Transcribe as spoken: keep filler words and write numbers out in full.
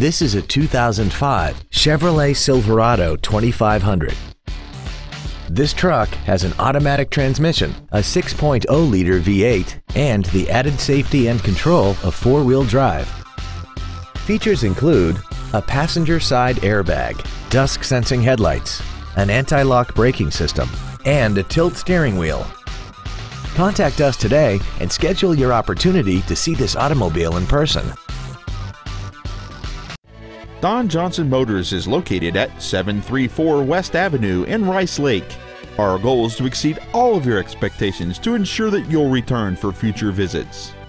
This is a two thousand five Chevrolet Silverado twenty-five hundred. This truck has an automatic transmission, a six point oh liter V eight, and the added safety and control of four-wheel drive. Features include a passenger side airbag, dusk-sensing headlights, an anti-lock braking system, and a tilt steering wheel. Contact us today and schedule your opportunity to see this automobile in person. Don Johnson Motors is located at seven thirty-four West Avenue in Rice Lake. Our goal is to exceed all of your expectations to ensure that you'll return for future visits.